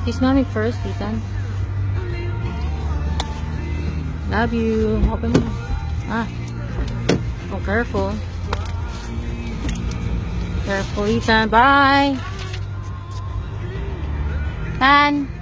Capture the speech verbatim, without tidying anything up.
Kiss mommy first, Ethan. Love you. Open mo. Ah. Oh, careful. Careful, Ethan. Bye. Tan.